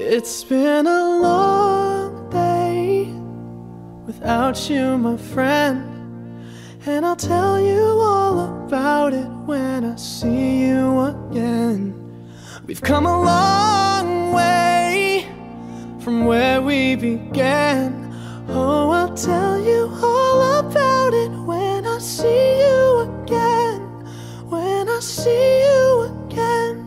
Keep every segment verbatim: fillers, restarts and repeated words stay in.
It's been a long day without you, my friend, and I'll tell you all about it when I see you again. We've come a long way from where we began. Oh, I'll tell you all about it when I see you again. When I see you again.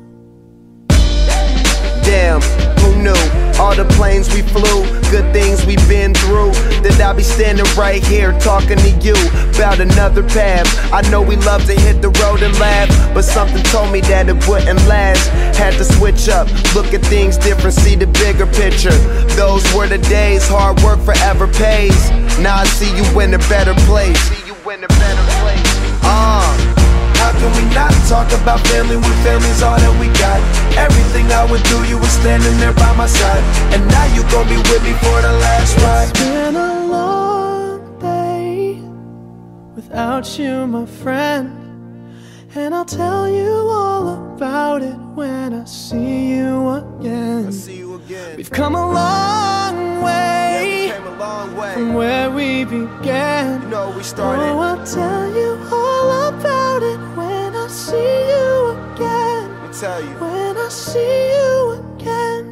Damn, who knew? All the planes we flew, good things we've been through, that I'll be standing right here talking to you about another path. I know we love to hit the road and laugh, but something told me that it wouldn't last. Had to switch up, look at things different, see the bigger picture. Those were the days, hard work forever pays. Now I see you in a better place. See you in a better place. Uh How can we not talk about family when family's all that we got? Everything I went through, you were standing there by my side, and now you gon' be with me for the last ride. It's been a long day without you, my friend, and I'll tell you all about it when I see you again. I see you again. We've come a long way, yeah, we came a long way from where we began. You know we started. Oh, I'll tell you all about it when I see you again. Let me tell you. When I see you again.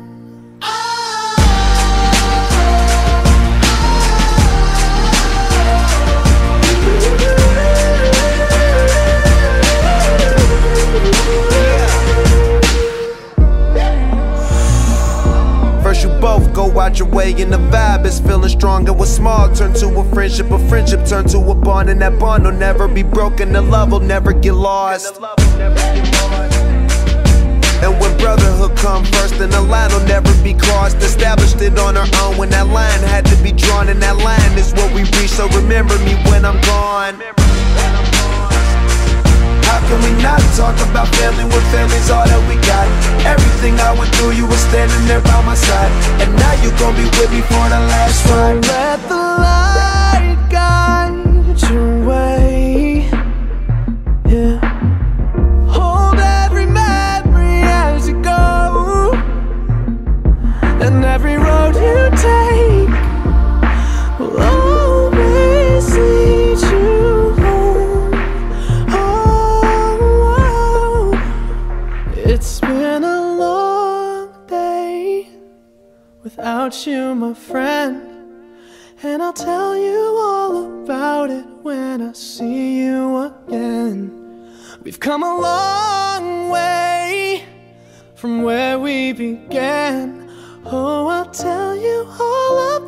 First you both go out your way and the vibe is feeling strong. And what's small turn to a friendship, a friendship turn to a bond, and that bond will never be broken, the love will never get lost. And when brotherhood come first, then the line will never be crossed. Established it on our own when that line had to be drawn, and that line is what we reach, so remember me when I'm gone. How can we not talk about family when family's all that we got? Everything I went through, you were standing there by my side, and now you gon' be with me for the last ride. Let the light guide your way, yeah. Hold every memory as you go, and every road you take will always lead you home. Oh, it's been a long day without you, my friend, and I'll tell you all about it when I see you again. We've come a long way from where we began. Oh, I'll tell you all about